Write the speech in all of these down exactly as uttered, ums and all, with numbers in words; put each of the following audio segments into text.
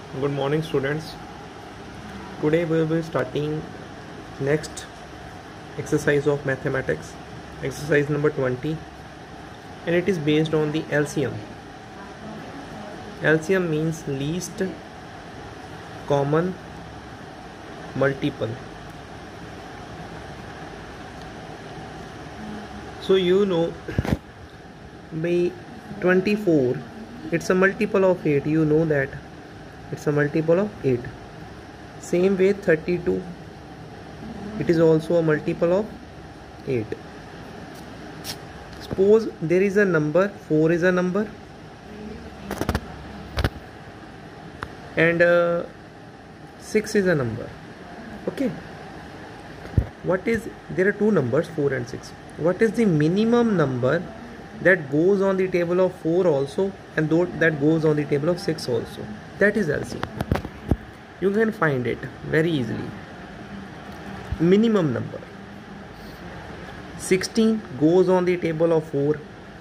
Good morning, students. Today we will be starting next exercise of mathematics, exercise number twenty, and it is based on the L C M. L C M means least common multiple. So you know by twenty-four, it's a multiple of eight. You know that it's a multiple of eight. Same way thirty-two, it is also a multiple of eight. Suppose there is a number, four is a number, and uh, six is a number. Okay, what is, there are two numbers, four and six. What is the minimum number that goes on the table of four also, and that goes on the table of six also? That is L C M. You can find it very easily. Minimum number. sixteen goes on the table of four,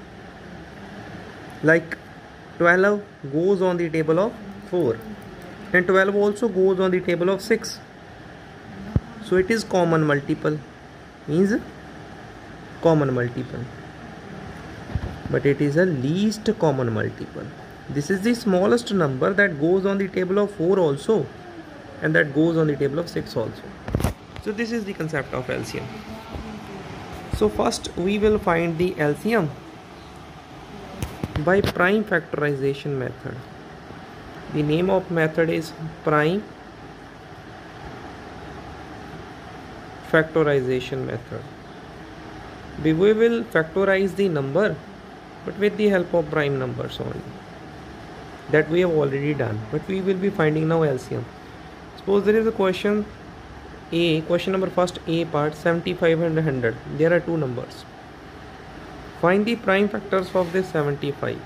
like twelve goes on the table of four, and twelve also goes on the table of six. So it is common multiple, means common multiple, but it is a least common multiple. This is the smallest number that goes on the table of four also, and that goes on the table of six also. So this is the concept of L C M. So first we will find the L C M by prime factorization method. The name of method is prime factorization method. We will factorize the number, but with the help of prime numbers only. That we have already done, but we will be finding now L C M. Suppose there is a question A, question number first A part, seventy-five and one hundred. There are two numbers. Find the prime factors of this seventy-five.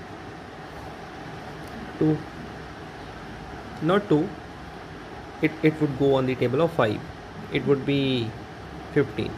two. Not two. It, it would go on the table of five. It would be fifteen.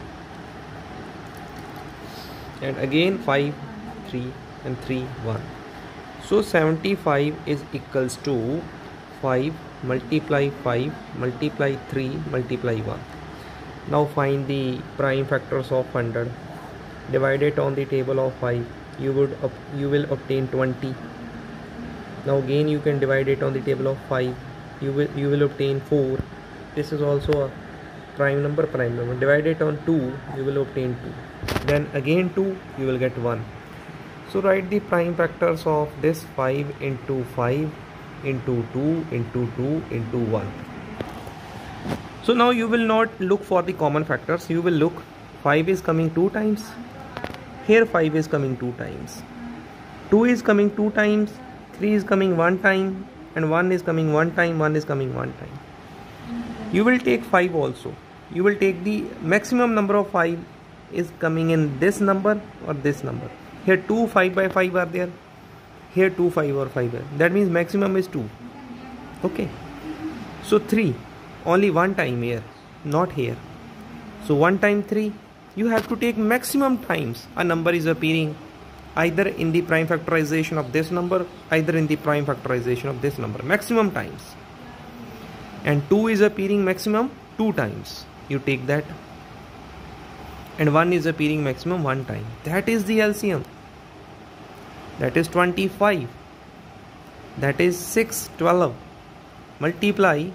And again five, three, and three, one. So seventy-five is equals to five multiply five multiply three multiply one. Now find the prime factors of one hundred. Divide it on the table of five. You would up, you will obtain twenty. Now again you can divide it on the table of five. You will you will obtain four. This is also a prime number, prime number. Divide it on two. You will obtain two. Then again two. You will get one. So write the prime factors of this five into five into two into two into one. So now you will not look for the common factors. You will look, five is coming two times. Here five is coming two times. two is coming two times. three is coming one time. And one is coming one time. one is coming one time. You will take five also. You will take the maximum number of five is coming in this number or this number. Here two five by five are there. Here two five or five. That means maximum is two. Okay. So three. Only one time here. Not here. So one time three. You have to take maximum times a number is appearing. Either in the prime factorization of this number. Either in the prime factorization of this number. Maximum times. And two is appearing maximum two times. You take that. And one is appearing maximum one time. That is the L C M. That is twenty-five. That is six, twelve. Multiply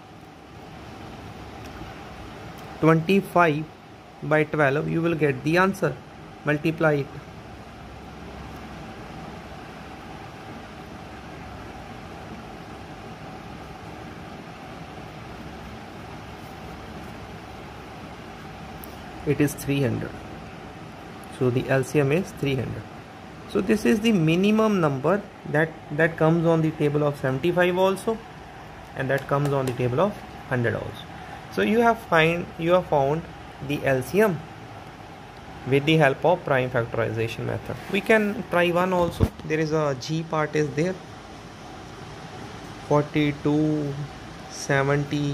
twenty-five by twelve. You will get the answer. Multiply it. It is three hundred. So the L C M is three hundred. So this is the minimum number that that comes on the table of seventy-five also, and that comes on the table of one hundred also. So you have find you have found the L C M with the help of prime factorization method. We can try one also. There is a G part is there. forty-two, seventy,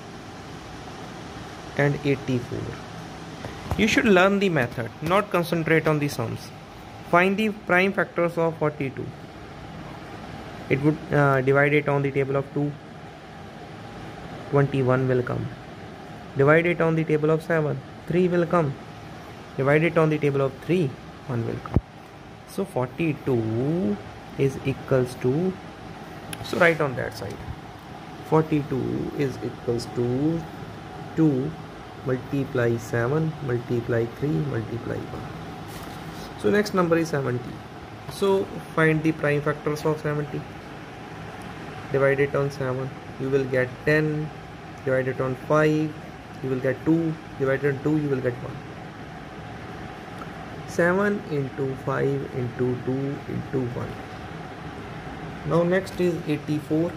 and eighty-four. You should learn the method, not concentrate on the sums. Find the prime factors of forty-two. It would uh, divide it on the table of two. twenty-one will come. Divide it on the table of seven, three will come. Divide it on the table of three, one will come. So forty-two is equals to, so write on that side, forty-two is equals to two multiply seven multiply three multiply one. So next number is seventy. So find the prime factors of seventy. Divide it on seven, you will get ten. Divide it on five, you will get two. Divide it on two, you will get one. seven into five into two into one. Now next is eighty-four.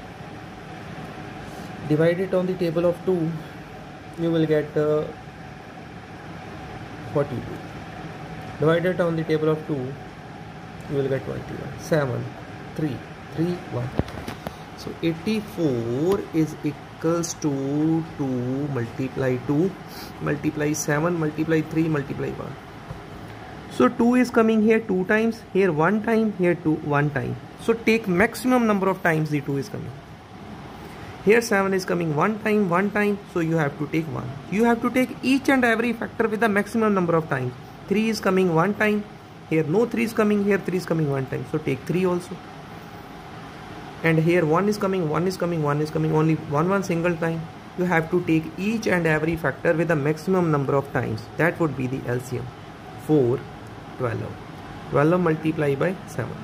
Divide it on the table of two, you will get uh, forty-two. Divide it on the table of two, you will get twenty-one. seven, three, three, one. So eighty-four is equals to two multiply two multiply seven multiply three multiply one. So two is coming here two times, here one time, here two one time. So take maximum number of times the two is coming. Here seven is coming one time, one time, so you have to take one. You have to take each and every factor with the maximum number of times. three is coming one time, here no three is coming, here three is coming one time, so take three also. And here one is coming, one is coming, one is coming, only one one single time. You have to take each and every factor with the maximum number of times. That would be the L C M. four, twelve. twelve multiplied by seven.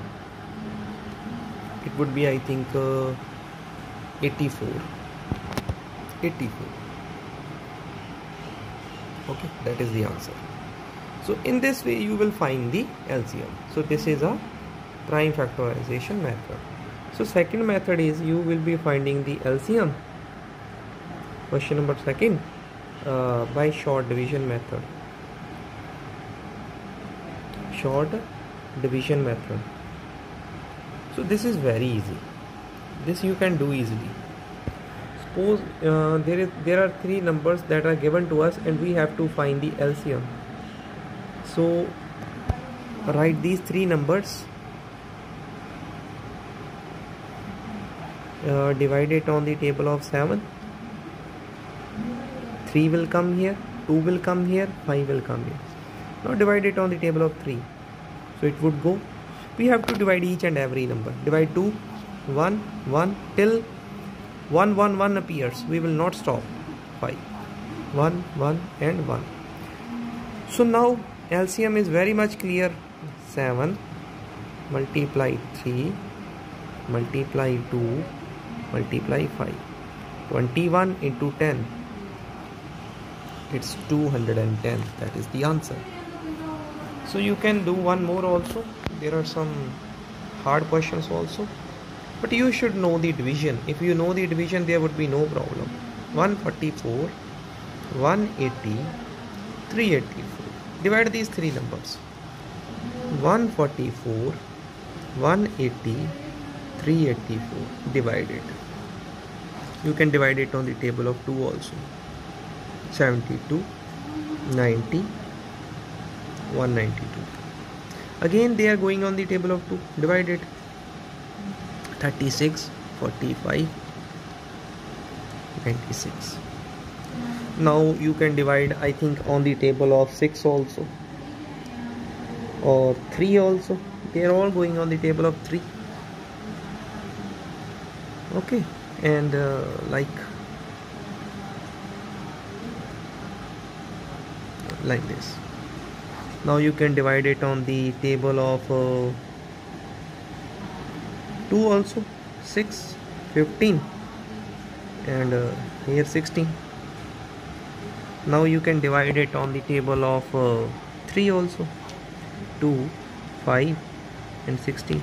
It would be, I think, uh, eighty-four. eighty-four. Okay, that is the answer. So in this way you will find the L C M. So this is a prime factorization method. So second method is you will be finding the L C M. Question number second, uh, by short division method. Short division method. So this is very easy. This you can do easily. Suppose uh, there is there are three numbers that are given to us and we have to find the L C M. So write these three numbers, uh, divide it on the table of seven. three will come here, two will come here, five will come here. Now divide it on the table of three. So it would go, we have to divide each and every number. Divide two, one, one till one, one, one appears. We will not stop. five, one, one and one. So now L C M is very much clear. seven multiply three multiply two multiply five. twenty-one into ten. It's two hundred ten. That is the answer. So you can do one more also. There are some hard questions also. But you should know the division. If you know the division, there would be no problem. one forty-four, one eighty, three eighty-four. Divide these three numbers. one forty-four, one eighty, three eighty-four. Divide it. You can divide it on the table of two also. seventy-two, ninety, one ninety-two. Again they are going on the table of two. Divide it. thirty-six, forty-five, ninety-six. Now you can divide, I think, on the table of six also, or three also. They are all going on the table of three. Okay, and uh, like like this. Now you can divide it on the table of uh, two also. Six, fifteen, and uh, here sixteen. Now you can divide it on the table of uh, three also. Two, five and sixteen.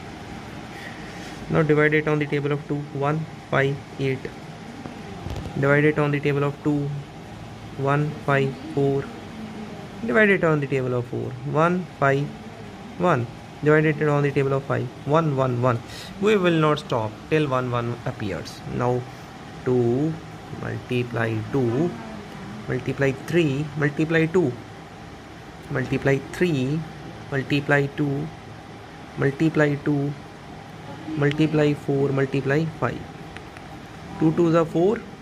Now divide it on the table of two. One, five, eight. Divide it on the table of two. One, five, four. Divide it on the table of four. One, five, one. Divide it on the table of five. One, one, one. We will not stop till one, one appears. Now two multiply two multiply three multiply two multiply three multiply two multiply two multiply four multiply five. two twos are four,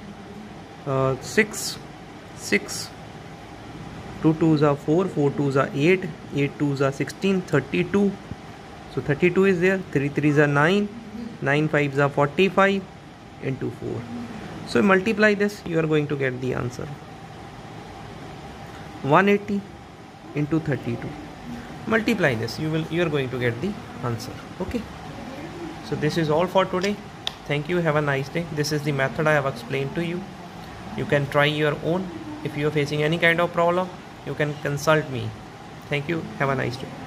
uh, six, six, two twos are four, four twos are eight, eight twos are sixteen, thirty-two. So thirty-two is there, three threes are nine, nine fives are forty-five into four. So multiply this, you are going to get the answer. one eighty into thirty-two. Multiply this, you will you are going to get the answer. Okay. So this is all for today. Thank you. Have a nice day. This is the method I have explained to you. You can try your own. If you are facing any kind of problem, you can consult me. Thank you. Have a nice day.